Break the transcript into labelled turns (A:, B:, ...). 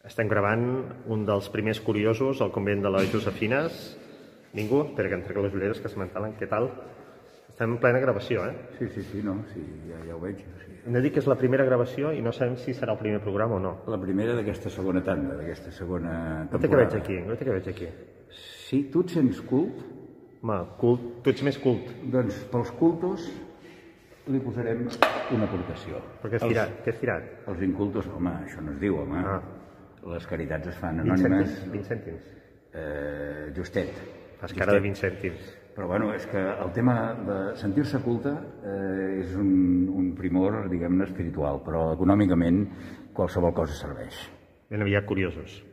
A: Estem gravant un dels primers curiosos al convent de les Josefines. Ningú? Espera que em trec les ulleres que se m'entalen. Què tal? Estem en plena gravació, eh?
B: Sí, no, sí, ja ho veig. Sí.
A: Hem de dir que és la primera gravació i no sabem si serà el primer programa o no.
B: La primera d'aquesta segona tanda, d'aquesta segona temporada.
A: No té que veig aquí.
B: Sí, tu et sents cult?
A: Home, cult, tu ets més cult.
B: Doncs pels cultos li posarem una aportació.
A: Però què has tirat?
B: Els incultos, home, això no es diu, home.
A: Ah.
B: Les caritats es fan anònimes.
A: 20 cèntims.
B: Justet.
A: Fas cara de 20 cèntims.
B: Però bueno, és que el tema de sentir-se culte és un primor, diguem-ne, espiritual, però econòmicament qualsevol cosa serveix.
A: Ben aviat curiosos.